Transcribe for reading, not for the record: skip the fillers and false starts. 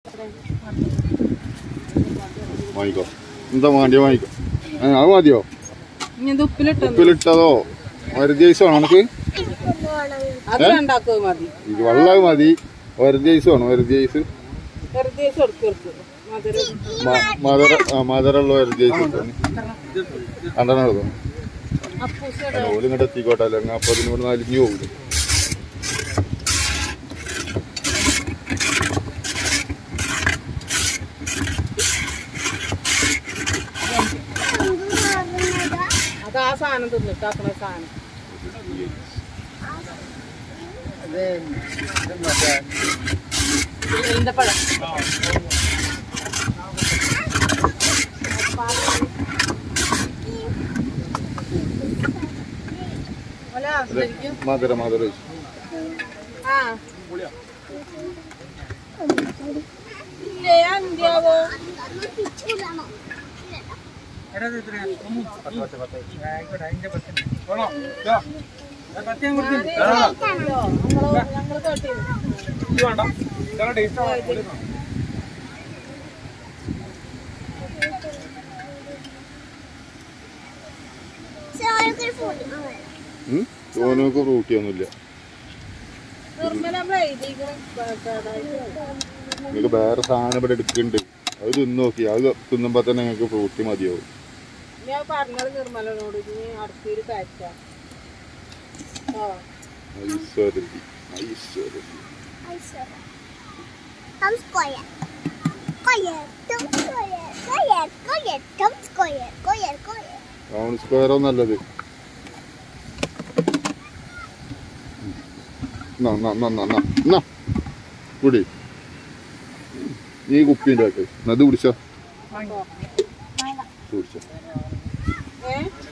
വാങ്ങിക്കോ. എന്താ വേണ്ടിയോ വാങ്ങിക്കോ. അത് മതിയോ? ഉപ്പിലിട്ടതോ വെറുതെ ഐസാണോ നമുക്ക്? ഇത് വെള്ളം മതി. വെറുതെ ഐസാണോ? വെറുതെ ഐസ് മധുരമുള്ള വെറുതെ ഐസ് കണ്ടെണ്ണ എടുക്കും. ഓല് ഇങ്ങോട്ട് എത്തിക്കോട്ടെ. അല്ലെങ്കിൽ അപ്പൊ അതിനോട് അലിഞ്ഞു പോകില്ല. ആ സാധനം തിന്നിട്ടാക്കണ സാധനം പഴം മധുര മധുര ഓനക്ക് ഫ്രൂട്ടിയൊന്നുമില്ല. നിങ്ങൾക്ക് വേറെ സാധനം ഇവിടെ എടുക്കുന്നുണ്ട്. അത് തിന്ന് നോക്കി. അത് തിന്നുമ്പോ തന്നെ നിങ്ങൾക്ക് ഫ്രൂട്ടി മതിയാവും. ഞാൻ പറഞ്ഞത് നിർമ്മലനോട് അടുത്തൊരു കാറ്റാ. ടൗൺ സ്ക്വയറോ നല്ലത്. കുടി. നീ കുപ്പിൻ്റെ അത് കുടിച്ചോ. കുടിച്ചോ.